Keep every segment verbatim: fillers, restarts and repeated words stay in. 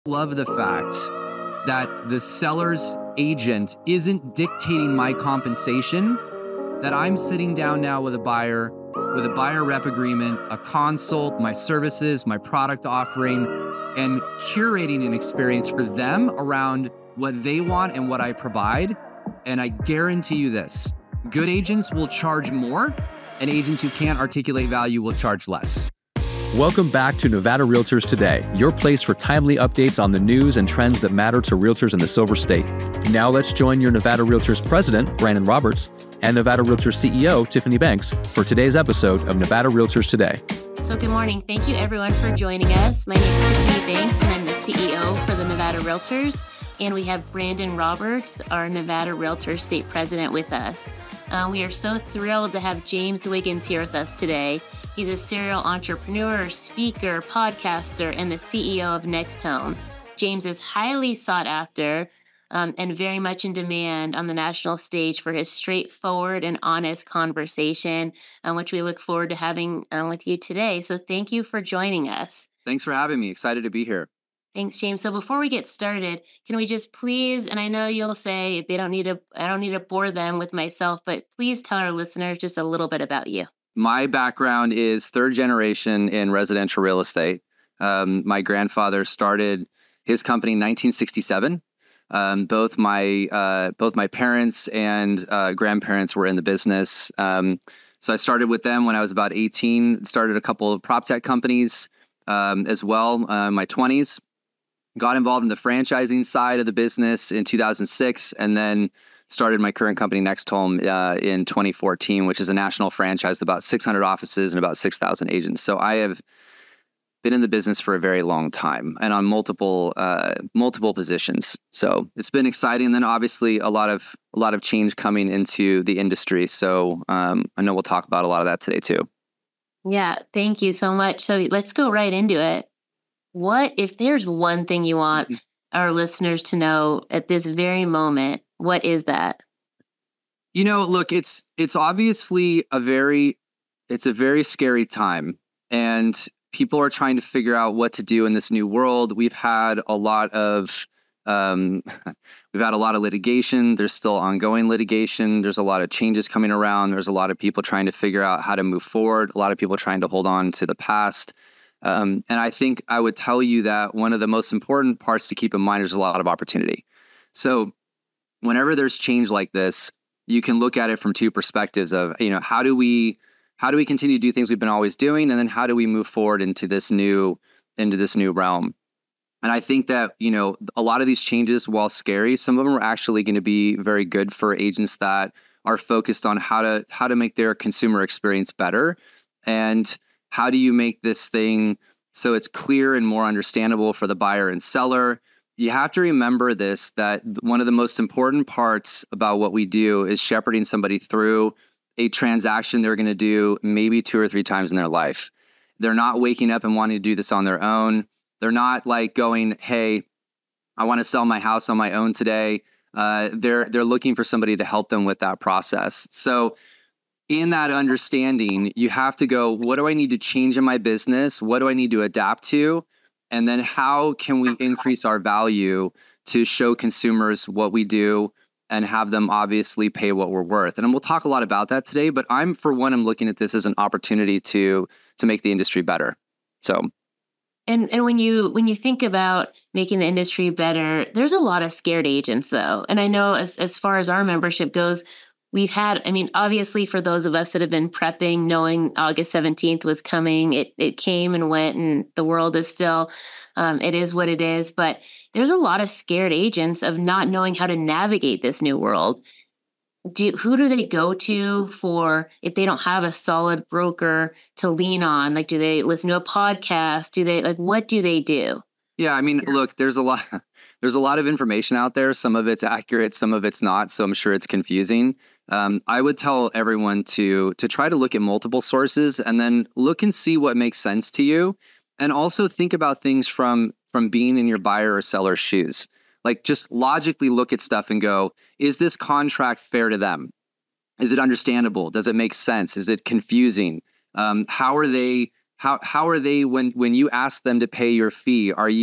Love the fact that the seller's agent isn't dictating my compensation, that I'm sitting down now with a buyer, with a buyer rep agreement, a consult, my services, my product offering, and curating an experience for them around what they want and what I provide. And I guarantee you this, good agents will charge more, and agents who can't articulate value will charge less. Welcome back to Nevada Realtors Today, your place for timely updates on the news and trends that matter to realtors in the Silver State. Now let's join your Nevada Realtors President, Brandon Roberts, and Nevada Realtors C E O, Tiffany Banks, for today's episode of Nevada Realtors Today. So good morning. Thank you everyone for joining us. My name is Tiffany Banks and I'm the C E O for the Nevada Realtors. And we have Brandon Roberts, our Nevada Realtors State President, with us. Uh, we are so thrilled to have James Dwiggins here with us today. He's a serial entrepreneur, speaker, podcaster, and the C E O of Next Home. James is highly sought after um, and very much in demand on the national stage for his straightforward and honest conversation, um, which we look forward to having um, with you today. So thank you for joining us. Thanks for having me. Excited to be here. Thanks, James. So before we get started, can we just please, and I know you'll say they don't need to, I don't need to bore them with myself, but please tell our listeners just a little bit about you. My background is third generation in residential real estate. Um, my grandfather started his company in nineteen sixty-seven. Um, both my uh, both my parents and uh, grandparents were in the business. Um, so I started with them when I was about eighteen. Started a couple of prop tech companies um, as well uh, in my twenties. Got involved in the franchising side of the business in two thousand six, and then started my current company, Next Home, uh, in twenty fourteen, which is a national franchise with about six hundred offices and about six thousand agents. So I have been in the business for a very long time and on multiple uh, multiple positions. So it's been exciting. And then obviously a lot of a lot of change coming into the industry. So um, I know we'll talk about a lot of that today too. Yeah, thank you so much. So let's go right into it. What if there's one thing you want our listeners to know at this very moment? What is that? You know, look, it's it's obviously a very it's a very scary time, and people are trying to figure out what to do in this new world. We've had a lot of um, we've had a lot of litigation. There's still ongoing litigation. There's a lot of changes coming around. There's a lot of people trying to figure out how to move forward. A lot of people trying to hold on to the past. Um, and I think I would tell you that one of the most important parts to keep in mind is a lot of opportunity. So whenever there's change like this, you can look at it from two perspectives of, you know, how do we how do we continue to do things we've been always doing? And then how do we move forward into this new into this new realm? And I think that, you know, a lot of these changes, while scary, some of them are actually going to be very good for agents that are focused on how to how to make their consumer experience better. And how do you make this thing so it's clear and more understandable for the buyer and seller? You have to remember this, that one of the most important parts about what we do is shepherding somebody through a transaction they're going to do maybe two or three times in their life. They're not waking up and wanting to do this on their own. They're not like going, hey, I want to sell my house on my own today. Uh, they're they're looking for somebody to help them with that process. So in that understanding, you have to go, what do I need to change in my business? What do I need to adapt to? And then how can we increase our value to show consumers what we do and have them obviously pay what we're worth? And we'll talk a lot about that today, but I'm, for one, I'm looking at this as an opportunity to to make the industry better. So And and when you when you think about making the industry better, there's a lot of scared agents though. And I know as as far as our membership goes, we've had, I mean, obviously for those of us that have been prepping, knowing August seventeenth was coming, it it came and went, and the world is still, um, it is what it is. But there's a lot of scared agents of not knowing how to navigate this new world. Do, who do they go to for if they don't have a solid broker to lean on? Like, do they listen to a podcast? Do they, like, what do they do? Yeah, I mean, look, there's a lot, there's a lot of information out there. Some of it's accurate, some of it's not. So I'm sure it's confusing. Um, I would tell everyone to to try to look at multiple sources and then look and see what makes sense to you. And also think about things from from being in your buyer or seller's shoes. Like, just logically look at stuff and go, is this contract fair to them? Is it understandable? Does it make sense? Is it confusing? Um, how are they How how are they when when you ask them to pay your fee? Are you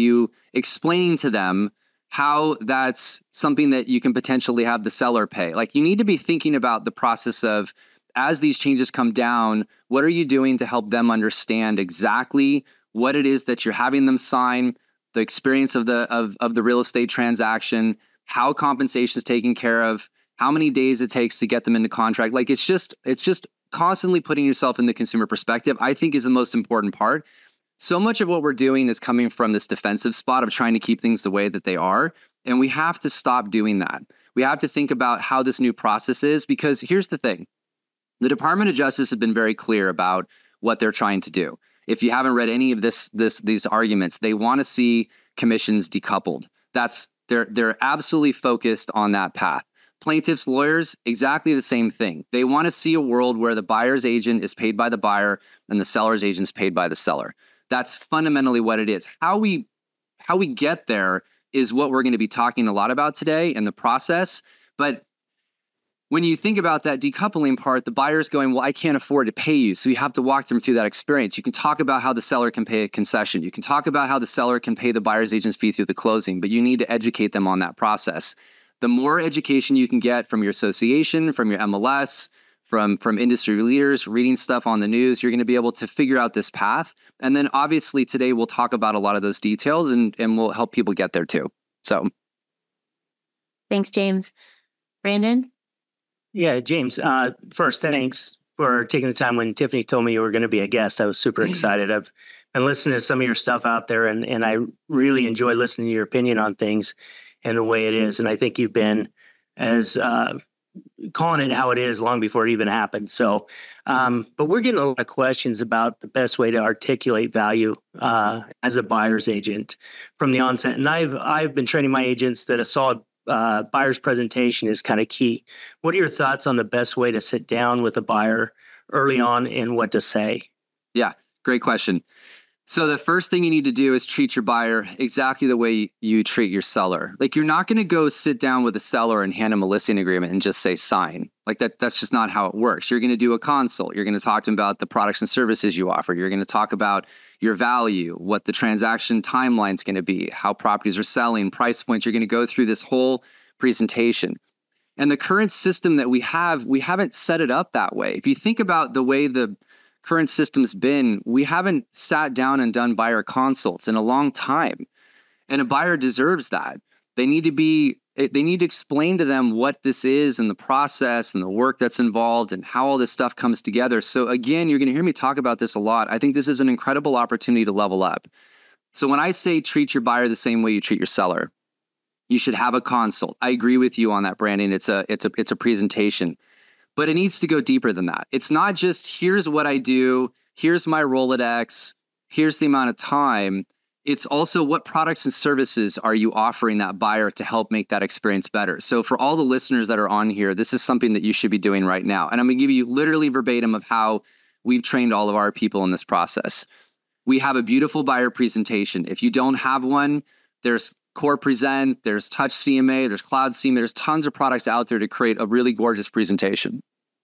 explaining to them how that's something that you can potentially have the seller pay. Like, you need to be thinking about the process of, as these changes come down, what are you doing to help them understand exactly what it is that you're having them sign, the experience of the of, of the real estate transaction, how compensation is taken care of, how many days it takes to get them into contract. Like, it's just it's just constantly putting yourself in the consumer perspective, I think, is the most important part. So much of what we're doing is coming from this defensive spot of trying to keep things the way that they are. And we have to stop doing that. We have to think about how this new process is, because here's the thing. The Department of Justice has been very clear about what they're trying to do. If you haven't read any of this, this these arguments, they want to see commissions decoupled. That's they're they're absolutely focused on that path. Plaintiffs' lawyers, exactly the same thing. They want to see a world where the buyer's agent is paid by the buyer and the seller's agent is paid by the seller. That's fundamentally what it is. How we how we get there is what we're going to be talking a lot about today in the process. But when you think about that decoupling part, the buyer's going, well, I can't afford to pay you. So you have to walk them through that experience. You can talk about how the seller can pay a concession. You can talk about how the seller can pay the buyer's agent's fee through the closing, but you need to educate them on that process. The more education you can get from your association, from your M L S, from, from industry leaders, reading stuff on the news, you're going to be able to figure out this path. And then obviously today we'll talk about a lot of those details, and, and we'll help people get there too. So. Thanks, James. Brandon? Yeah, James, uh, first, thanks for taking the time. When Tiffany told me you were going to be a guest, I was super excited. I've been listening to some of your stuff out there, and, and I really enjoy listening to your opinion on things and the way it is. And I think you've been as uh, calling it how it is long before it even happened. So, um, but we're getting a lot of questions about the best way to articulate value uh, as a buyer's agent from the onset. And I've I've been training my agents that a solid uh, buyer's presentation is kind of key. What are your thoughts on the best way to sit down with a buyer early on and what to say? Yeah, great question. So the first thing you need to do is treat your buyer exactly the way you treat your seller. Like, you're not going to go sit down with a seller and hand him a listing agreement and just say sign. Like that, that's just not how it works. You're going to do a consult. You're going to talk to them about the products and services you offer. You're going to talk about your value, what the transaction timeline is going to be, how properties are selling, price points. You're going to go through this whole presentation. And the current system that we have, we haven't set it up that way. If you think about the way the current system's been, we haven't sat down and done buyer consults in a long time. And a buyer deserves that. They need to be, they need to explain to them what this is and the process and the work that's involved and how all this stuff comes together. So again, you're going to hear me talk about this a lot. I think this is an incredible opportunity to level up. So when I say treat your buyer the same way you treat your seller, you should have a consult. I agree with you on that, Brandon. It's a, it's a, it's a presentation. But it needs to go deeper than that. It's not just, here's what I do, here's my Rolodex, here's the amount of time. It's also, what products and services are you offering that buyer to help make that experience better? So for all the listeners that are on here, this is something that you should be doing right now. And I'm going to give you literally verbatim of how we've trained all of our people in this process. We have a beautiful buyer presentation. If you don't have one, there's Core Present, there's Touch C M A, there's Cloud C M A, there's tons of products out there to create a really gorgeous presentation.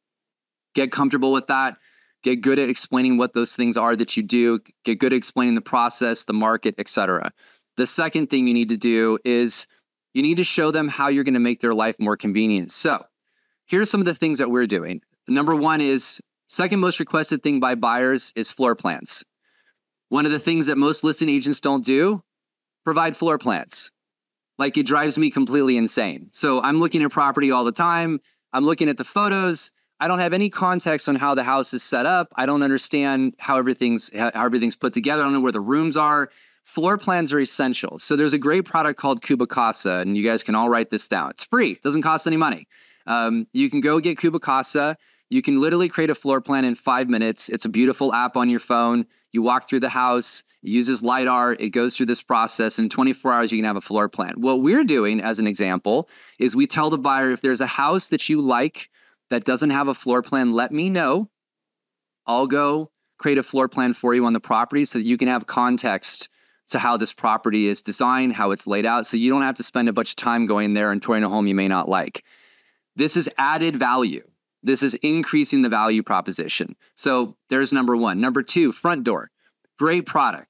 Get comfortable with that. Get good at explaining what those things are that you do. Get good at explaining the process, the market, et cetera. The second thing you need to do is you need to show them how you're going to make their life more convenient. So here's some of the things that we're doing. Number one is, second most requested thing by buyers is floor plans. One of the things that most listing agents don't do, provide floor plans. Like, it drives me completely insane. So I'm looking at property all the time. I'm looking at the photos. I don't have any context on how the house is set up. I don't understand how everything's how everything's put together. I don't know where the rooms are. Floor plans are essential. So there's a great product called Kubicasa, and you guys can all write this down. It's free. It doesn't cost any money. Um, you can go get Kubicasa. You can literally create a floor plan in five minutes. It's a beautiful app on your phone. You walk through the house. It uses LiDAR. It goes through this process. In twenty-four hours, you can have a floor plan. What we're doing, as an example, is we tell the buyer, if there's a house that you like that doesn't have a floor plan, let me know. I'll go create a floor plan for you on the property so that you can have context to how this property is designed, how it's laid out, so you don't have to spend a bunch of time going there and touring a home you may not like. This is added value. This is increasing the value proposition. So there's number one. Number two, front door. Great product.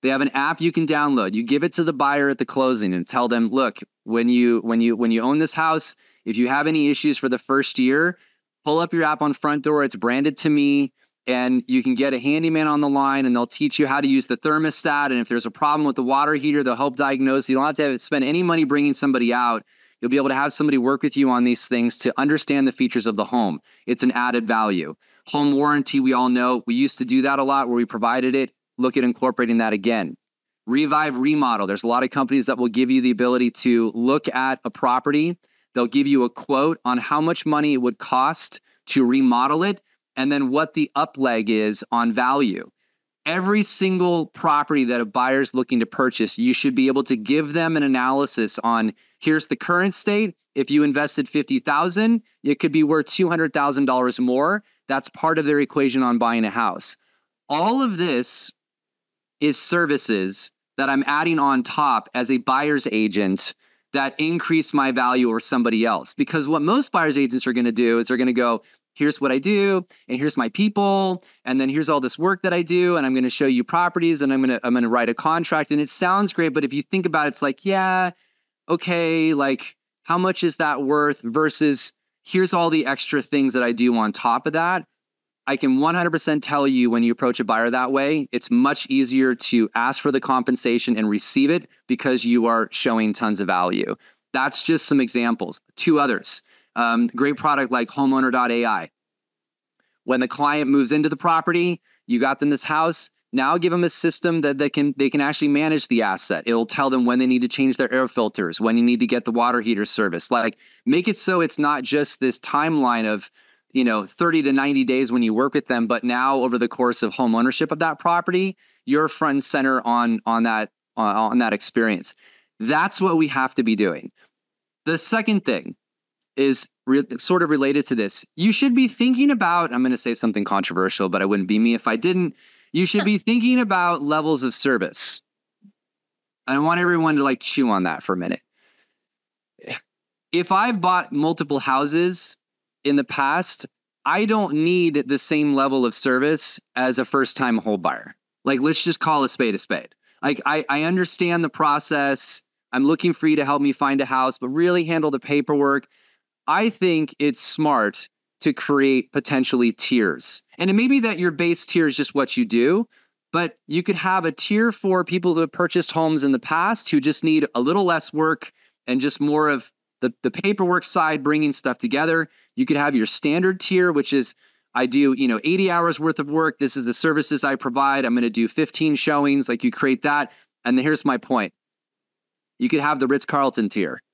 They have an app you can download. You give it to the buyer at the closing and tell them, look, when you when you when you own this house, if you have any issues for the first year, pull up your app on Front Door. It's branded to me, and you can get a handyman on the line, and they'll teach you how to use the thermostat. And if there's a problem with the water heater, they'll help diagnose. You don't have to have, spend any money bringing somebody out. You'll be able to have somebody work with you on these things to understand the features of the home. It's an added value. Home warranty, we all know. We used to do that a lot where we provided it. Look at incorporating that again. Revive, remodel. There's a lot of companies that will give you the ability to look at a property. They'll give you a quote on how much money it would cost to remodel it, and then what the up leg is on value. Every single property that a buyer's looking to purchase, you should be able to give them an analysis on, here's the current state. If you invested fifty thousand dollars, it could be worth two hundred thousand dollars more. That's part of their equation on buying a house. All of this is services that I'm adding on top as a buyer's agent that increase my value or somebody else. Because what most buyer's agents are going to do is they're going to go, here's what I do, and here's my people, and then here's all this work that I do, and I'm going to show you properties, and I'm going to I'm going to write a contract, and it sounds great, but if you think about it, it's like, yeah, okay, like how much is that worth versus here's all the extra things that I do on top of that. I can one hundred percent tell you when you approach a buyer that way, it's much easier to ask for the compensation and receive it because you are showing tons of value. That's just some examples. Two others. Um, great product like homeowner dot A I. When the client moves into the property, you got them this house. Now give them a system that they can they can actually manage the asset. It'll tell them when they need to change their air filters, when you need to get the water heater service. Like make it so it's not just this timeline of, you know, thirty to ninety days when you work with them, but now over the course of home ownership of that property, you're front and center on on that on, on that experience. That's what we have to be doing. The second thing is re- sort of related to this. You should be thinking about, I'm going to say something controversial, but it wouldn't be me if I didn't. You should be thinking about levels of service. I want everyone to like chew on that for a minute. If I've bought multiple houses in the past, I don't need the same level of service as a first-time home buyer. Like, let's just call a spade a spade. Like, I, I understand the process. I'm looking for you to help me find a house, but really handle the paperwork. I think it's smart to create potentially tiers. And it may be that your base tier is just what you do, but you could have a tier for people who have purchased homes in the past who just need a little less work and just more of the, the paperwork side, bringing stuff together. You could have your standard tier, which is I do, you know, eighty hours worth of work. This is the services I provide. I'm going to do fifteen showings. Like you create that. And then here's my point. You could have the Ritz-Carlton tier.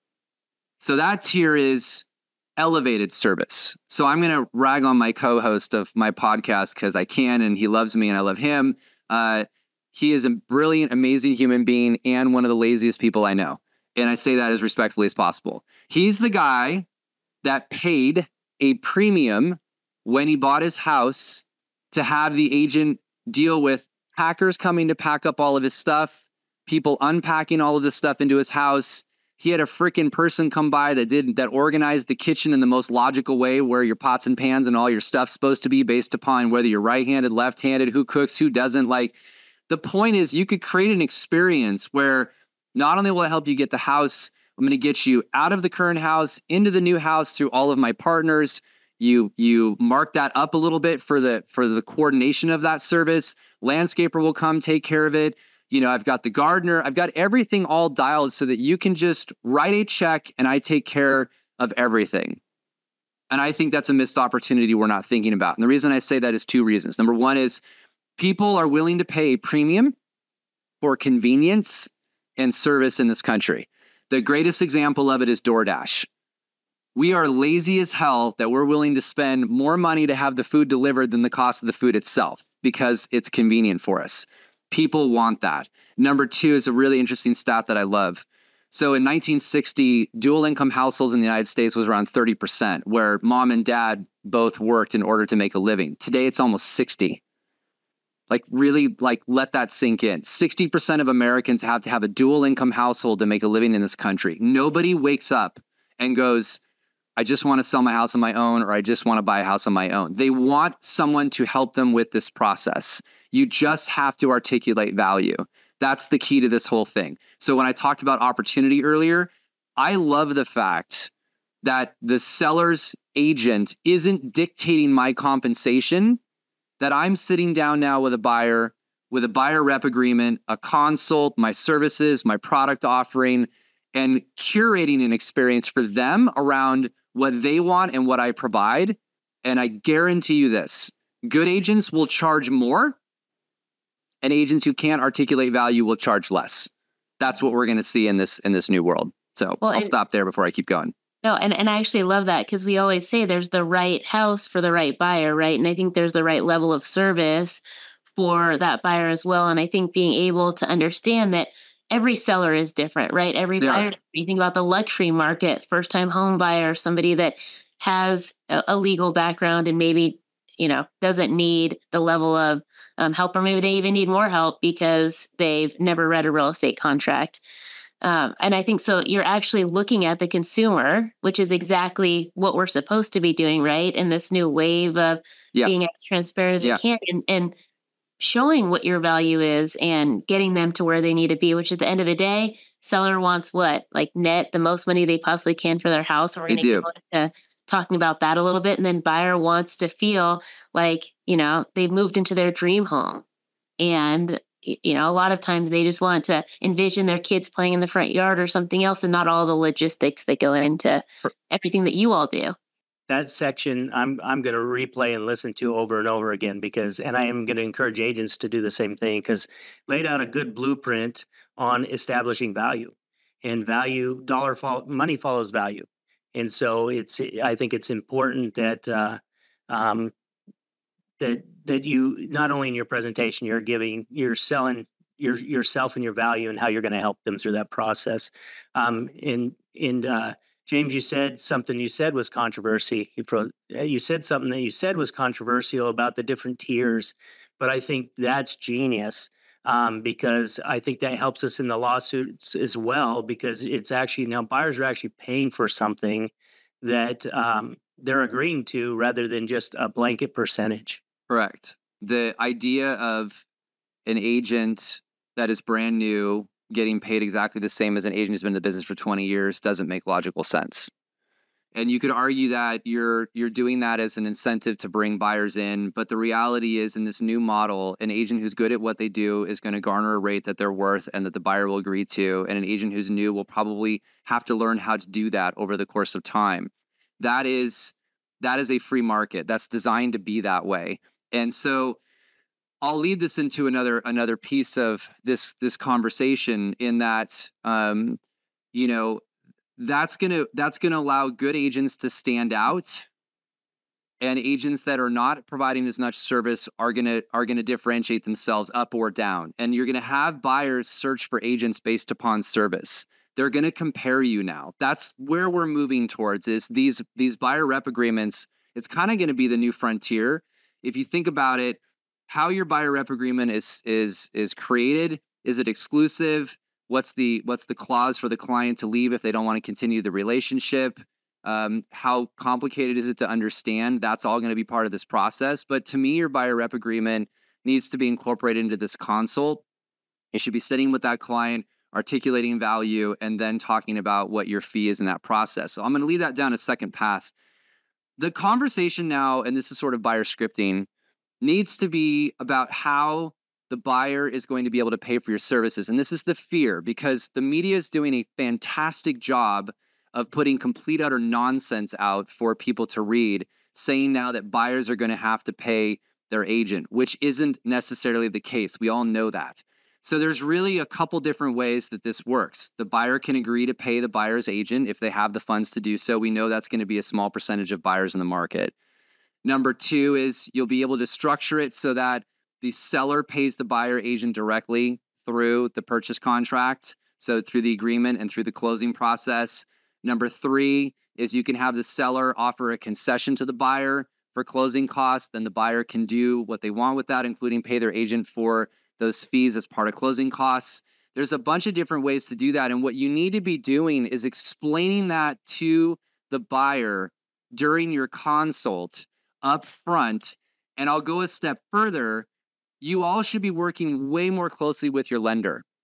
So that tier is elevated service. So I'm going to rag on my co-host of my podcast because I can, and he loves me and I love him. Uh, he is a brilliant, amazing human being and one of the laziest people I know. And I say that as respectfully as possible. He's the guy that paid a premium when he bought his house to have the agent deal with packers coming to pack up all of his stuff, people unpacking all of this stuff into his house. He had a freaking person come by that did that organized the kitchen in the most logical way where your pots and pans and all your stuff's supposed to be based upon whether you're right-handed, left-handed, who cooks, who doesn't. Like the point is you could create an experience where not only will it help you get the house, I'm going to get you out of the current house into the new house through all of my partners. You you mark that up a little bit for the for the coordination of that service. Landscaper will come take care of it. You know, I've got the gardener. I've got everything all dialed so that you can just write a check and I take care of everything. And I think that's a missed opportunity we're not thinking about. And the reason I say that is two reasons. Number one is people are willing to pay a premium for convenience and service in this country. The greatest example of it is DoorDash. We are lazy as hell that we're willing to spend more money to have the food delivered than the cost of the food itself because it's convenient for us. People want that. Number two is a really interesting stat that I love. So in nineteen sixty, dual income households in the United States was around thirty percent, where mom and dad both worked in order to make a living. Today, it's almost sixty. Like really, like let that sink in. sixty percent of Americans have to have a dual income household to make a living in this country. Nobody wakes up and goes, I just want to sell my house on my own, or I just want to buy a house on my own. They want someone to help them with this process. You just have to articulate value. That's the key to this whole thing. So when I talked about opportunity earlier, I love the fact that the seller's agent isn't dictating my compensation, that I'm sitting down now with a buyer, with a buyer rep agreement, a consult, my services, my product offering, and curating an experience for them around what they want and what I provide. And I guarantee you this, good agents will charge more, and agents who can't articulate value will charge less. That's what we're going to see in this in this new world. So Well, I'll and- stop there before I keep going. No, and, and I actually love that, because we always say there's the right house for the right buyer, right? And I think there's the right level of service for that buyer as well. And I think being able to understand that every seller is different, right? Every They are. buyer, you think about the luxury market, first time home buyer, somebody that has a, a legal background and maybe, you know, doesn't need the level of um, help, or maybe they even need more help because they've never read a real estate contract. Um, and I think so you're actually looking at the consumer, which is exactly what we're supposed to be doing, right? In this new wave of Yeah. being as transparent as Yeah. we can, and, and showing what your value is and getting them to where they need to be, which at the end of the day, seller wants what? Like net the most money they possibly can for their house. So we're They going to do. go into talking about that a little bit. And then buyer wants to feel like, you know, they've moved into their dream home. And you know, a lot of times they just want to envision their kids playing in the front yard or something else, and not all the logistics that go into everything that you all do. That section I'm I'm going to replay and listen to over and over again, because, and I am going to encourage agents to do the same thing, because laid out a good blueprint on establishing value, and value dollar fall money follows value, and so it's I think it's important that uh, um, that that you, not only in your presentation, you're giving, you're selling your yourself and your value and how you're going to help them through that process. Um, and and uh, James, you said something you said was controversy. You pro, you said something that you said was controversial about the different tiers, but I think that's genius. Um, because I think that helps us in the lawsuits as well, because it's actually now buyers are actually paying for something that um, they're agreeing to, rather than just a blanket percentage. Correct. The idea of an agent that is brand new getting paid exactly the same as an agent who's been in the business for twenty years doesn't make logical sense. And you could argue that you're you're doing that as an incentive to bring buyers in, but the reality is, in this new model, an agent who's good at what they do is going to garner a rate that they're worth and that the buyer will agree to, and an agent who's new will probably have to learn how to do that over the course of time. That is that is a free market. That's designed to be that way. And so I'll lead this into another another piece of this this conversation, in that um, you know, that's gonna that's gonna allow good agents to stand out, and agents that are not providing as much service are gonna are gonna differentiate themselves up or down. And you're gonna have buyers search for agents based upon service. They're gonna compare you now. That's where we're moving towards, is these these buyer rep agreements. It's kind of gonna be the new frontier. If you think about it, how your buyer rep agreement is is is created. Is it exclusive? What's the what's the clause for the client to leave if they don't want to continue the relationship? Um, how complicated is it to understand? That's all going to be part of this process. But to me, your buyer rep agreement needs to be incorporated into this consult. It should be sitting with that client, articulating value, and then talking about what your fee is in that process. So I'm going to lead that down a second path. The conversation now, and this is sort of buyer scripting, needs to be about how the buyer is going to be able to pay for your services. And this is the fear, because the media is doing a fantastic job of putting complete utter nonsense out for people to read, saying now that buyers are going to have to pay their agent, which isn't necessarily the case. We all know that. So there's really a couple different ways that this works. The buyer can agree to pay the buyer's agent if they have the funds to do so. We know that's going to be a small percentage of buyers in the market. Number two is you'll be able to structure it so that the seller pays the buyer agent directly through the purchase contract, so through the agreement and through the closing process. Number three is you can have the seller offer a concession to the buyer for closing costs. Then the buyer can do what they want with that, including pay their agent for those fees as part of closing costs. There's a bunch of different ways to do that. And what you need to be doing is explaining that to the buyer during your consult up front. And I'll go a step further. You all should be working way more closely with your lender.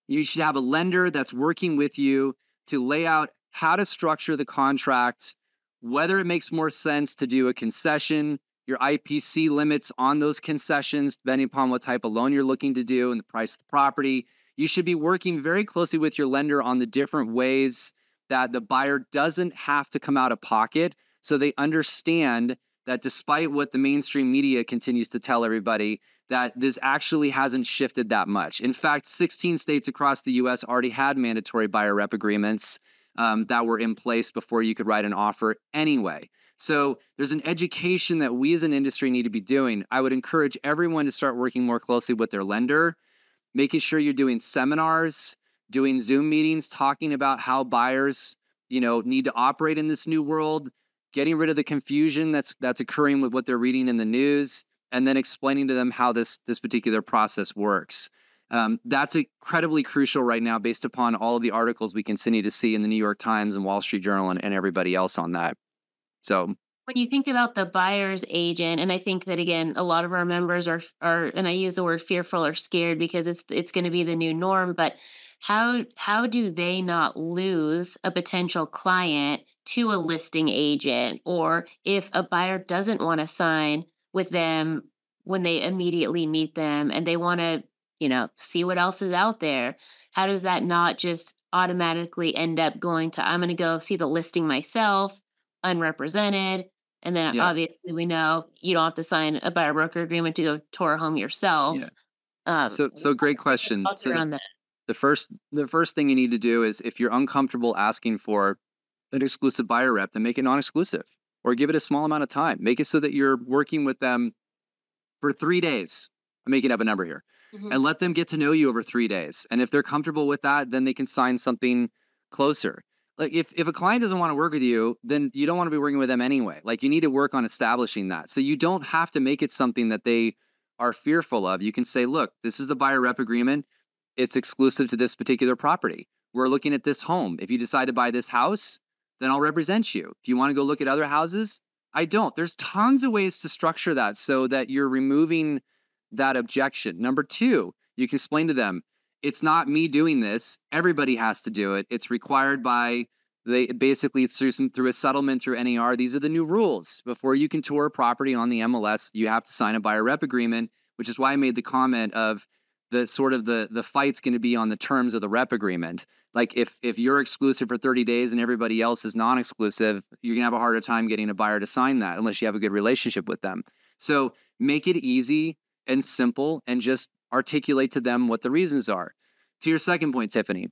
You should have a lender that's working with you to lay out how to structure the contract, whether it makes more sense to do a concession, your I P C limits on those concessions, depending upon what type of loan you're looking to do and the price of the property. You should be working very closely with your lender on the different ways that the buyer doesn't have to come out of pocket, so they understand that despite what the mainstream media continues to tell everybody, that this actually hasn't shifted that much. In fact, sixteen states across the U S already had mandatory buyer rep agreements um, that were in place before you could write an offer anyway. So there's an education that we as an industry need to be doing. I would encourage everyone to start working more closely with their lender, making sure you're doing seminars, doing Zoom meetings, talking about how buyers, you know, need to operate in this new world, getting rid of the confusion that's that's occurring with what they're reading in the news, and then explaining to them how this this particular process works. Um, that's incredibly crucial right now based upon all of the articles we continue to see in the New York Times and Wall Street Journal and, and everybody else on that. So when you think about the buyer's agent, and I think that again, a lot of our members are are, and I use the word fearful or scared because it's it's going to be the new norm. But how how do they not lose a potential client to a listing agent, or if a buyer doesn't want to sign with them when they immediately meet them and they want to, you know, see what else is out there? How does that not just automatically end up going to, I'm going to go see the listing myself, unrepresented? And then yeah, obviously we know you don't have to sign a buyer broker agreement to go tour a home yourself. yeah. Um, So so great question. thoughts So the, around that? the first the first thing you need to do is if you're uncomfortable asking for an exclusive buyer rep, then make it non-exclusive or give it a small amount of time. Make it so that you're working with them for three days. I'm making up a number here. Mhm. And let them get to know you over three days. And if they're comfortable with that, then they can sign something closer. Like if, if a client doesn't want to work with you, then you don't want to be working with them anyway. Like you need to work on establishing that. So you don't have to make it something that they are fearful of. You can say, look, this is the buyer rep agreement. It's exclusive to this particular property. We're looking at this home. If you decide to buy this house, then I'll represent you. If you want to go look at other houses, I don't. There's tons of ways to structure that so that you're removing that objection. Number two, you can explain to them, it's not me doing this. Everybody has to do it. It's required by they basically it's through some through a settlement through N A R. These are the new rules. Before you can tour a property on the M L S, you have to sign a buyer rep agreement, which is why I made the comment of the sort of the the fight's going to be on the terms of the rep agreement. Like if if you're exclusive for thirty days and everybody else is non-exclusive, you're gonna have a harder time getting a buyer to sign that unless you have a good relationship with them. So make it easy and simple and just articulate to them what the reasons are. To your second point, Tiffany,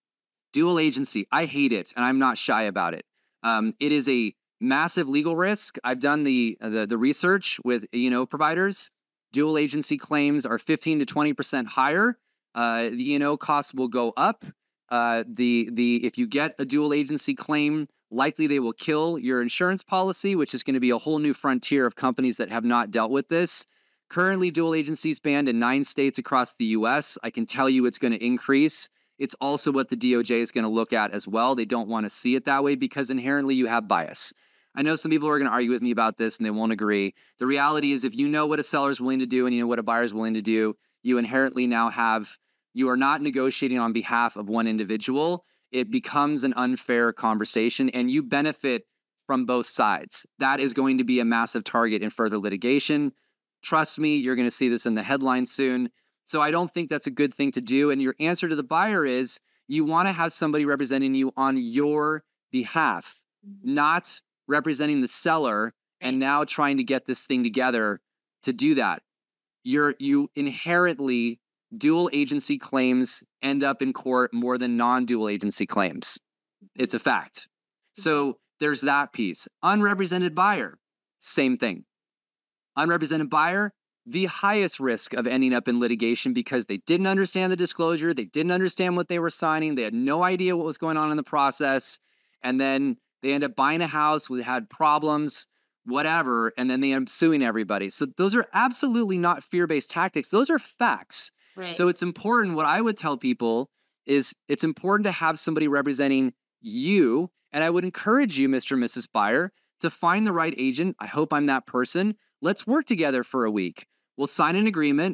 dual agency. I hate it and I'm not shy about it. Um, it is a massive legal risk. I've done the, the the research with you know providers. Dual agency claims are fifteen to twenty percent higher. Uh, the E and O costs will go up. Uh, the the if you get a dual agency claim, likely they will kill your insurance policy, which is going to be a whole new frontier of companies that have not dealt with this. Currently, dual agency is banned in nine states across the U S. I can tell you it's going to increase. It's also what the D O J is going to look at as well. They don't want to see it that way because inherently you have bias. I know some people are going to argue with me about this and they won't agree. The reality is if you know what a seller is willing to do and you know what a buyer is willing to do, you inherently now have, you are not negotiating on behalf of one individual. It becomes an unfair conversation and you benefit from both sides. That is going to be a massive target in further litigation. Trust me, you're going to see this in the headlines soon. So I don't think that's a good thing to do. And your answer to the buyer is you want to have somebody representing you on your behalf, not representing the seller and now trying to get this thing together to do that. You're you inherently dual agency claims end up in court more than non-dual agency claims. It's a fact. So there's that piece. Unrepresented buyer, same thing. Unrepresented buyer, the highest risk of ending up in litigation because they didn't understand the disclosure, they didn't understand what they were signing, they had no idea what was going on in the process, and then they end up buying a house, we had problems, whatever, and then they end up suing everybody. So those are absolutely not fear-based tactics. Those are facts. Right. So it's important, what I would tell people is it's important to have somebody representing you, and I would encourage you, Mister and Missus Buyer, to find the right agent. I hope I'm that person. Let's work together for a week. We'll sign an agreement.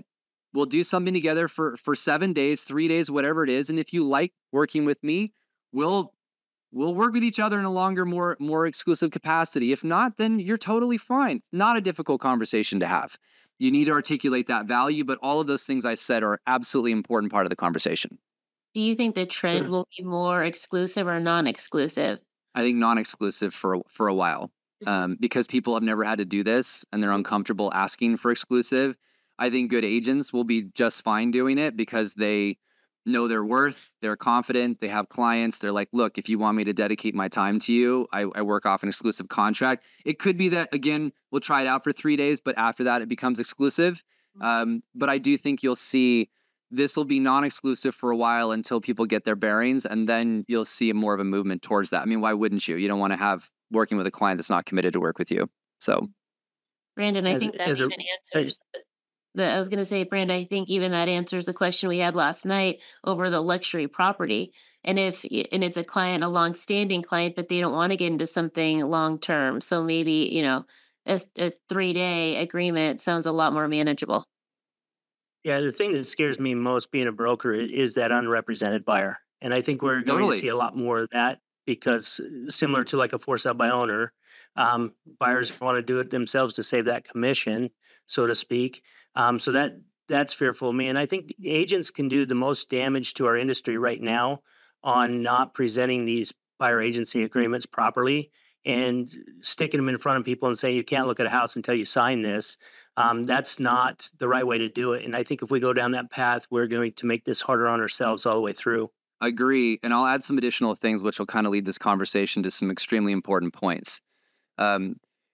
we'll do something together for for seven days, three days, whatever it is. And if you like working with me, we'll we'll work with each other in a longer, more more exclusive capacity. If not, then you're totally fine. Not a difficult conversation to have. You need to articulate that value, but all of those things I said are absolutely important part of the conversation. Do you think the trend Sure. will be more exclusive or non-exclusive? I think non-exclusive for a- for a while, Mhm. um, because people have never had to do this and they're uncomfortable asking for exclusive. I think good agents will be just fine doing it because they know their worth. They're confident. They have clients. They're like, look, if you want me to dedicate my time to you, I, I work off an exclusive contract. It could be that, again, we'll try it out for three days, but after that, it becomes exclusive. Um, but I do think you'll see this will be non-exclusive for a while until people get their bearings, and then you'll see more of a movement towards that. I mean, why wouldn't you? You don't want to have working with a client that's not committed to work with you. So Brandon, I As think that as a even answers the, the I was going to say, Brandon, I think even that answers the question we had last night over the luxury property. And if y- and it's a client, a long-standing client, but they don't want to get into something long-term. So maybe, you know, a, a three-day agreement sounds a lot more manageable. Yeah, the thing that scares me most being a broker i- is that unrepresented buyer. And I think we're going to totally see a lot more of that because, uh, similar to like a for sale by owner, um, buyers want to do it themselves to save that commission, so to speak. Um, so that that's fearful of me. And I think agents can do the most damage to our industry right now on not presenting these buyer agency agreements properly and sticking them in front of people and saying you can't look at a house until you sign this. Um, that's not the right way to do it. And I think if we go down that path, we're going to make this harder on ourselves all the way through. agree. And I'll add some additional things which will kind of lead this conversation to some extremely important points. Um,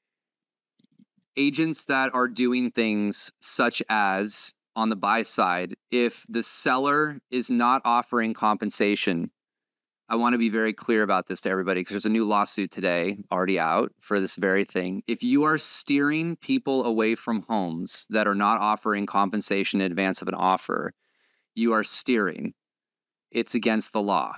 agents that are doing things such as on the buy side, if the seller is not offering compensation, I want to be very clear about this to everybody because there's a new lawsuit today already out for this very thing. If you are steering people away from homes that are not offering compensation in advance of an offer, you are steering. It's against the law.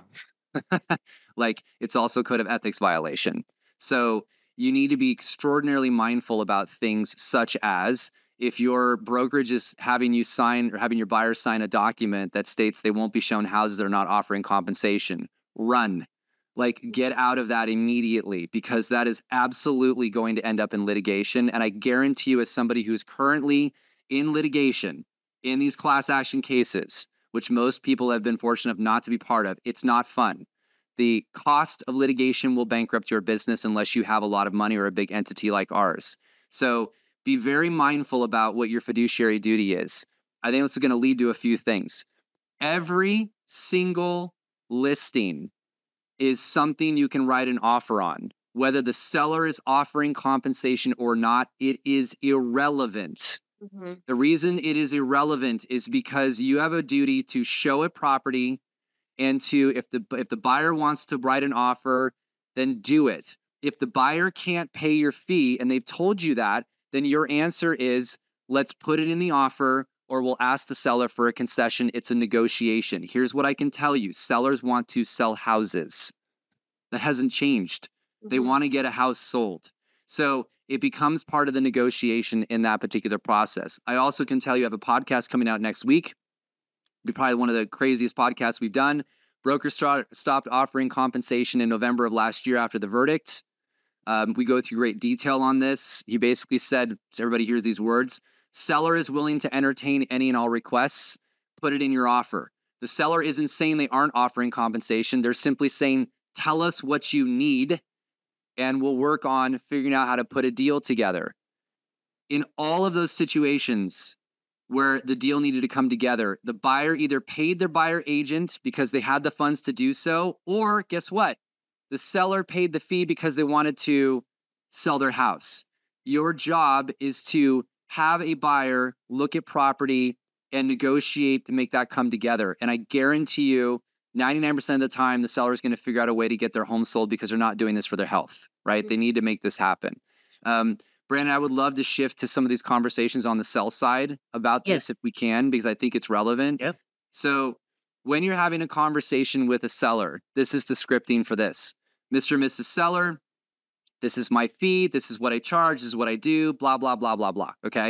Like, it's also a code of ethics violation. So you need to be extraordinarily mindful about things such as if your brokerage is having you sign or having your buyer sign a document that states they won't be shown houses that are not offering compensation, run. Like, get out of that immediately because that is absolutely going to end up in litigation. And I guarantee you, as somebody who's currently in litigation in these class action cases, which most people have been fortunate enough not to be part of, it's not fun. The cost of litigation will bankrupt your business unless you have a lot of money or a big entity like ours. So be very mindful about what your fiduciary duty is. I think this is going to lead to a few things. Every single listing is something you can write an offer on. Whether the seller is offering compensation or not, it is irrelevant. Mm-hmm. The reason it is irrelevant is because you have a duty to show a property and to, if the if the buyer wants to write an offer, then do it. If the buyer can't pay your fee and they've told you that, then your answer is let's put it in the offer or we'll ask the seller for a concession. It's a negotiation. Here's what I can tell you. Sellers want to sell houses. That hasn't changed. They Mm-hmm. want to get a house sold. So it becomes part of the negotiation in that particular process. I also can tell you I have a podcast coming out next week. Be probably one of the craziest podcasts we've done. Brokers start, stopped offering compensation in November of last year after the verdict. Um, we go through great detail on this. He basically said, so everybody hears these words, seller is willing to entertain any and all requests. Put it in your offer. The seller isn't saying they aren't offering compensation. They're simply saying, tell us what you need and we'll work on figuring out how to put a deal together. In all of those situations where the deal needed to come together, the buyer either paid their buyer agent because they had the funds to do so, or guess what? The seller paid the fee because they wanted to sell their house. Your job is to have a buyer look at property and negotiate to make that come together. And I guarantee you, ninety-nine percent of the time, the seller is going to figure out a way to get their home sold because they're not doing this for their health, right? They need to make this happen. Um, Brandon, I would love to shift to some of these conversations on the sell side about Yes. this if we can, because I think it's relevant. Yep. So when you're having a conversation with a seller, this is the scripting for this. Mister and Missus Seller, this is my fee. This is what I charge. This is what I do, blah, blah, blah, blah, blah. Okay.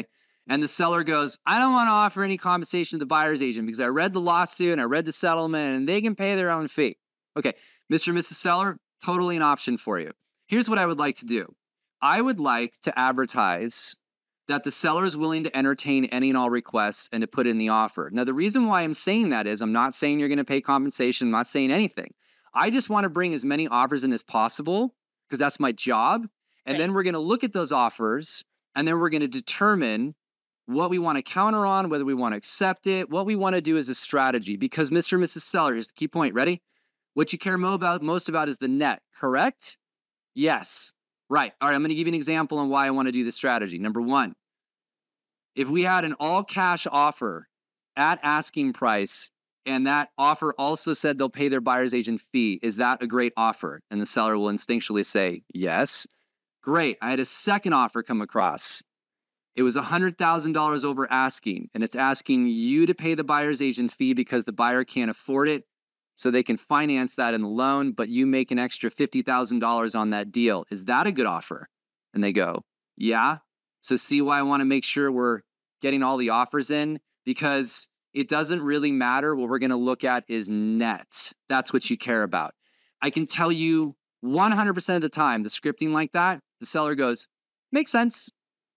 And the seller goes, I don't want to offer any compensation to the buyer's agent because I read the lawsuit and I read the settlement and they can pay their own fee. Okay, Mister and Missus Seller, totally an option for you. Here's what I would like to do. I would like to advertise that the seller is willing to entertain any and all requests and to put in the offer. Now, the reason why I'm saying that is I'm not saying you're going to pay compensation. I'm not saying anything. I just want to bring as many offers in as possible because that's my job. And Right. then we're going to look at those offers and then we're going to determine what we want to counter on, whether we want to accept it, what we want to do as a strategy. Because Mister and Missus Seller, here's the key point. Ready? What you care mo about, most about is the net, correct? Yes. Right. All right, I'm going to give you an example on why I want to do this strategy. Number one, if we had an all-cash offer at asking price and that offer also said they'll pay their buyer's agent fee, is that a great offer? And the seller will instinctually say, yes. Great. I had a second offer come across. It was one hundred thousand dollars over asking, and it's asking you to pay the buyer's agent's fee because the buyer can't afford it, so they can finance that in the loan, but you make an extra fifty thousand dollars on that deal. Is that a good offer? And they go, yeah. So see why I want to make sure we're getting all the offers in? Because it doesn't really matter. What we're going to look at is net. That's what you care about. I can tell you one hundred percent of the time, the scripting like that, the seller goes, makes sense.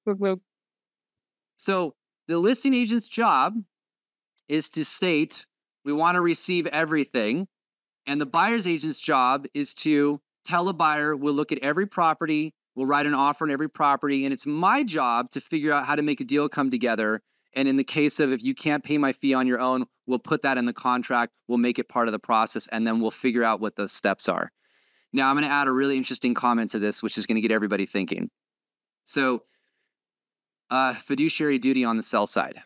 So the listing agent's job is to state, we want to receive everything. And the buyer's agent's job is to tell a buyer, we'll look at every property, we'll write an offer on every property. And it's my job to figure out how to make a deal come together. And in the case of if you can't pay my fee on your own, we'll put that in the contract, we'll make it part of the process, and then we'll figure out what those steps are. Now, I'm going to add a really interesting comment to this, which is going to get everybody thinking. So, uh, fiduciary duty on the sell side.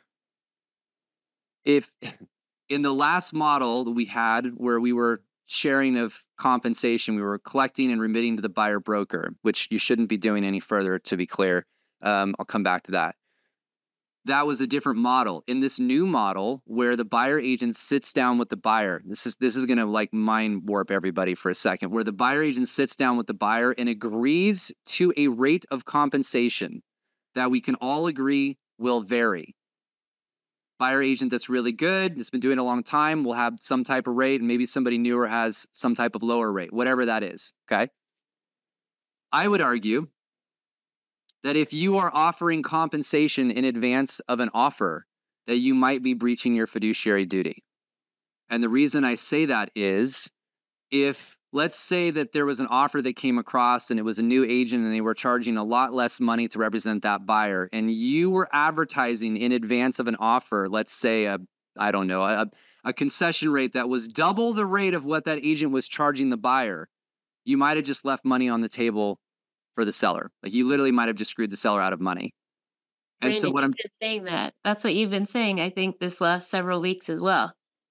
If in the last model that we had where we were sharing of compensation, we were collecting and remitting to the buyer broker, which you shouldn't be doing any further, to be clear. Um, I'll come back to that. That was a different model. In this new model where the buyer agent sits down with the buyer, this is this is going to like mind warp everybody for a second, where the buyer agent sits down with the buyer and agrees to a rate of compensation that we can all agree will vary. Buyer agent that's really good, that's been doing it a long time, will have some type of rate, and maybe somebody newer has some type of lower rate, whatever that is, okay? I would argue that if you are offering compensation in advance of an offer, that you might be breaching your fiduciary duty. And the reason I say that is if, let's say that there was an offer that came across and it was a new agent and they were charging a lot less money to represent that buyer, and you were advertising in advance of an offer, let's say, a, I don't know, a, a concession rate that was double the rate of what that agent was charging the buyer, you might have just left money on the table for the seller. Like you literally might have just screwed the seller out of money. And Brandon, so what I'm you've been saying that. That's what you've been saying, I think, this last several weeks as well.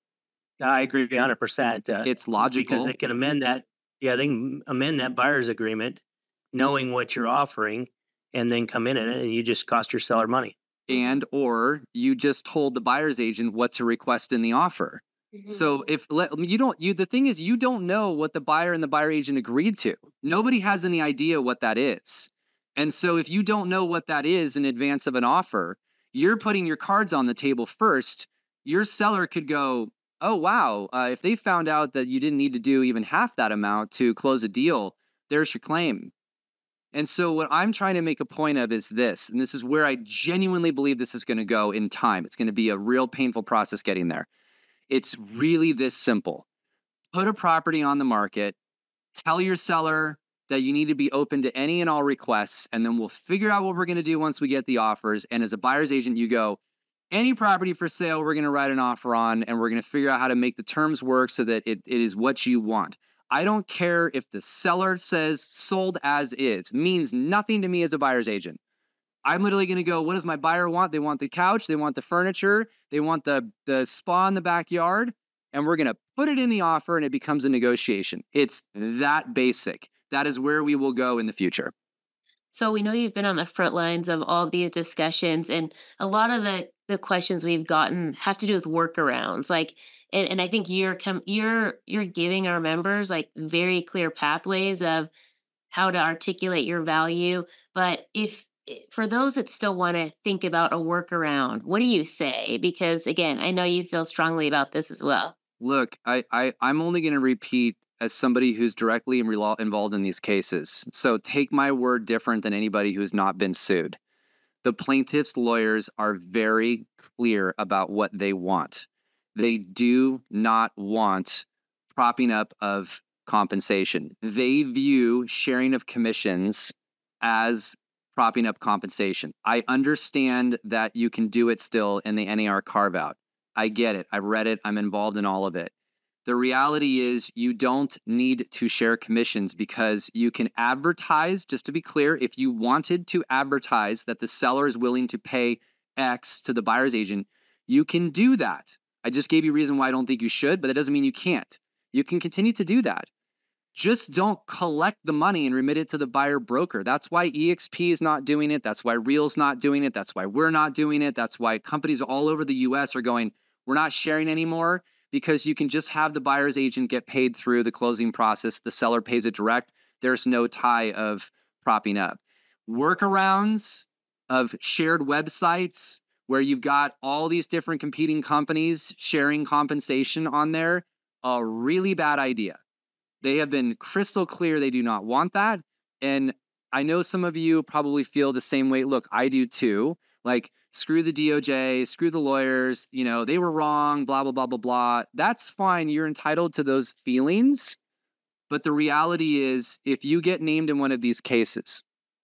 I agree one hundred percent. Uh, it's logical because they can amend that. Yeah, they can amend that buyer's agreement, knowing what you're offering, and then come in it, and you just cost your seller money. And or you just told the buyer's agent what to request in the offer. Mm-hmm. So if you don't, you the thing is you don't know what the buyer and the buyer agent agreed to. Nobody has any idea what that is. And so if you don't know what that is in advance of an offer, you're putting your cards on the table first. Your seller could go, oh, wow, uh, if they found out that you didn't need to do even half that amount to close a deal, there's your claim. And so what I'm trying to make a point of is this, and this is where I genuinely believe this is going to go in time. It's going to be a real painful process getting there. It's really this simple. Put a property on the market, tell your seller that you need to be open to any and all requests, and then we'll figure out what we're going to do once we get the offers. And as a buyer's agent, you go, any property for sale, we're going to write an offer on, and we're going to figure out how to make the terms work so that it, it is what you want. I don't care if the seller says sold as is. Means nothing to me as a buyer's agent. I'm literally going to go, what does my buyer want? They want the couch, they want the furniture, they want the, the spa in the backyard, and we're going to put it in the offer and it becomes a negotiation. It's that basic. That is where we will go in the future. So we know you've been on the front lines of all of these discussions, and a lot of the, the questions we've gotten have to do with workarounds. Like, and, and I think you're com- you're you're giving our members like very clear pathways of how to articulate your value. But if for those that still want to think about a workaround, what do you say? Because again, I know you feel strongly about this as well. Look, I, I I'm only going to repeat as somebody who's directly in relo- involved in these cases. So take my word different than anybody who's not been sued. The plaintiff's lawyers are very clear about what they want. They do not want propping up of compensation. They view sharing of commissions as propping up compensation. I understand that you can do it still in the N A R carve out. I get it. I've read it. I'm involved in all of it. The reality is you don't need to share commissions because you can advertise, just to be clear, if you wanted to advertise that the seller is willing to pay X to the buyer's agent, you can do that. I just gave you a reason why I don't think you should, but that doesn't mean you can't. You can continue to do that. Just don't collect the money and remit it to the buyer broker. That's why E X P is not doing it. That's why Real's not doing it. That's why we're not doing it. That's why companies all over the U S are going, we're not sharing anymore, because you can just have the buyer's agent get paid through the closing process. The seller pays it direct. There's no tie of propping up. Workarounds of shared websites where you've got all these different competing companies sharing compensation on there, a really bad idea. They have been crystal clear they do not want that. And I know some of you probably feel the same way. Look, I do too. Like, screw the D O J, screw the lawyers, you know, they were wrong, blah, blah, blah, blah, blah. That's fine. You're entitled to those feelings. But the reality is, if you get named in one of these cases,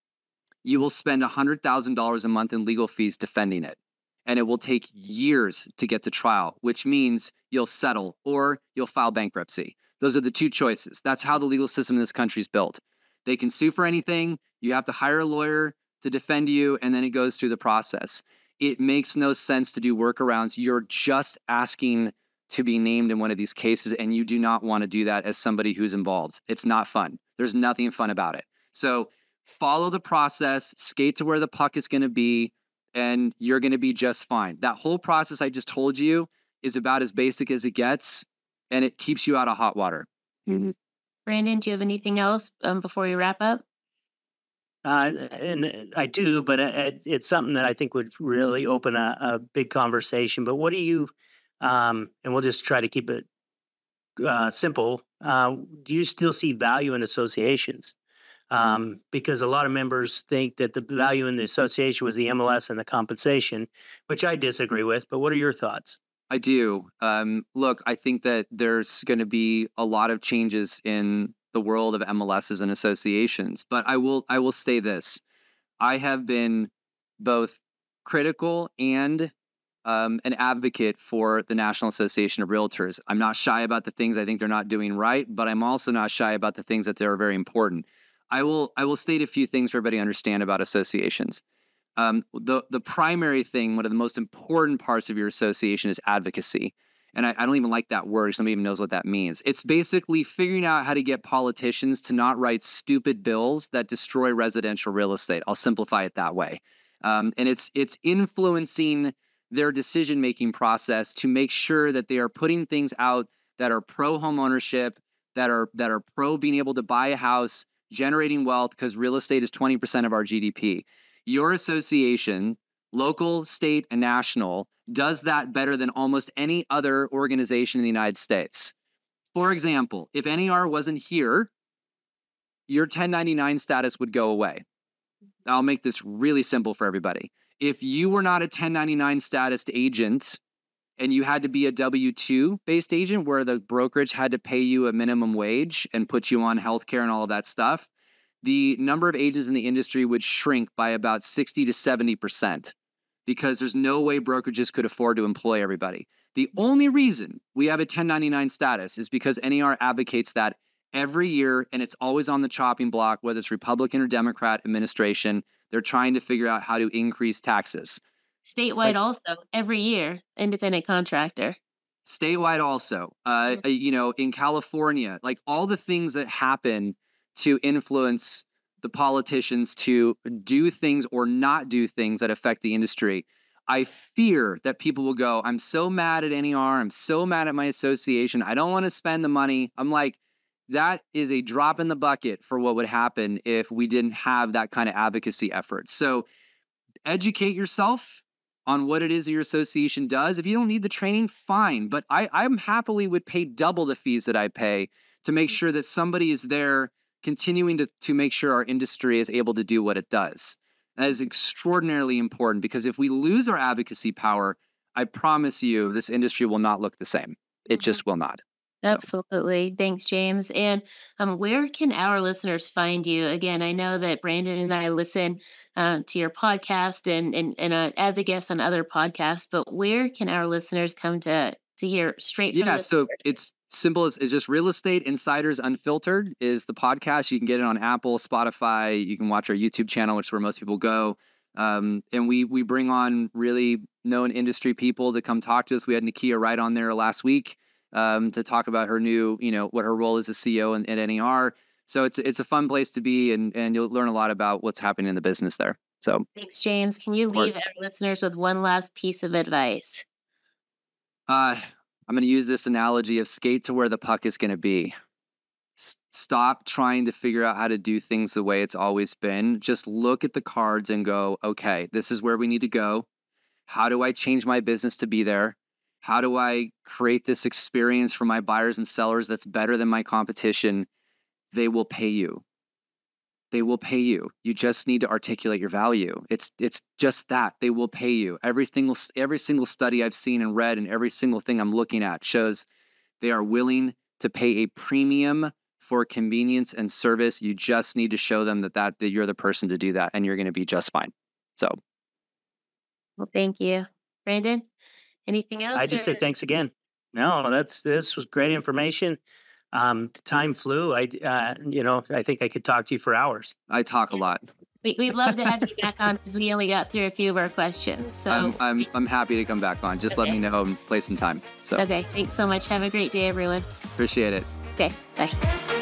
you will spend one hundred thousand dollars a month in legal fees defending it. And it will take years to get to trial, which means you'll settle or you'll file bankruptcy. Those are the two choices. That's how the legal system in this country is built. They can sue for anything. You have to hire a lawyer to defend you, and then it goes through the process. It makes no sense to do workarounds. You're just asking to be named in one of these cases, and you do not want to do that as somebody who's involved. It's not fun. There's nothing fun about it. So follow the process, skate to where the puck is going to be, and you're going to be just fine. That whole process I just told you is about as basic as it gets, and it keeps you out of hot water. Mm-hmm. Brandon, do you have anything else um, before we wrap up? Uh, and I do, but it, it's something that I think would really open a, a big conversation. But what do you, um, and we'll just try to keep it uh, simple. Uh, do you still see value in associations? Um, because a lot of members think that the value in the association was the M L S and the compensation, which I disagree with. But what are your thoughts? I do. Um, look, I think that there's going to be a lot of changes in the world of M L Ss and associations. But I will I will say this. I have been both critical and um, an advocate for the National Association of Realtors. I'm not shy about the things I think they're not doing right, but I'm also not shy about the things that they are very important. I will I will state a few things for everybody to understand about associations. Um, the the primary thing, one of the most important parts of your association is advocacy. And I, I don't even like that word. Somebody even knows what that means. It's basically figuring out how to get politicians to not write stupid bills that destroy residential real estate. I'll simplify it that way. Um, and it's it's influencing their decision-making process to make sure that they are putting things out that are pro home ownership, that are that are pro being able to buy a house, generating wealth, because real estate is twenty percent of our G D P. Your association, local, state, and national, does that better than almost any other organization in the United States. For example, if N A R wasn't here, your ten ninety-nine status would go away. I'll make this really simple for everybody. If you were not a ten ninety-nine status agent and you had to be a W two based agent where the brokerage had to pay you a minimum wage and put you on healthcare and all of that stuff, the number of agents in the industry would shrink by about sixty to seventy percent because there's no way brokerages could afford to employ everybody. The only reason we have a ten ninety-nine status is because N A R advocates that every year, and it's always on the chopping block, whether it's Republican or Democrat administration. They're trying to figure out how to increase taxes. Statewide But also, every year, independent contractor. statewide also, uh, Mhm. you know, in California, like all the things that happen to influence the politicians to do things or not do things that affect the industry. I fear that people will go, I'm so mad at N A R. I'm so mad at my association. I don't want to spend the money. I'm like, that is a drop in the bucket for what would happen if we didn't have that kind of advocacy effort. So educate yourself on what it is that your association does. If you don't need the training, fine. But I, I'm happily would pay double the fees that I pay to make sure that somebody is there continuing to, to make sure our industry is able to do what it does. That is extraordinarily important, because if we lose our advocacy power, I promise you this industry will not look the same. It Mhm. just will not. So. Absolutely. Thanks, James. And um, where can our listeners find you? Again, I know that Brandon and I listen uh, to your podcast and and, and uh, as a guest on other podcasts, but where can our listeners come to to hear straight from Yeah, the so it's simple as it's just Real Estate Insiders Unfiltered is the podcast. You can get it on Apple, Spotify. You can watch our YouTube channel, which is where most people go. Um, and we we bring on really known industry people to come talk to us. We had Nakia Wright on there last week um, to talk about her new, you know, what her role as a C E O in, at N E R. So it's it's a fun place to be, and and you'll learn a lot about what's happening in the business there. So Thanks, James. Can you of leave course. our listeners with one last piece of advice? Uh, I'm going to use this analogy of skate to where the puck is going to be. S- stop trying to figure out how to do things the way it's always been. Just look at the cards and go, okay, this is where we need to go. How do I change my business to be there? How do I create this experience for my buyers and sellers that's better than my competition? They will pay you. They will pay you. You just need to articulate your value. It's it's just that. They will pay you. Every single every single study I've seen and read and every single thing I'm looking at shows they are willing to pay a premium for convenience and service. You just need to show them that that, that you're the person to do that, and you're going to be just fine. So, Well, thank you. Brandon, anything else? I just or- say thanks again. No, that's this was great information. Um, time flew. I, uh, you know, I think I could talk to you for hours. I talk a lot. We, we'd love to have you back on because we only got through a few of our questions. So, I'm I'm I'm happy to come back on. Just let Okay. me know place and time. So okay. Thanks so much. Have a great day, everyone. appreciate it. Okay. Bye.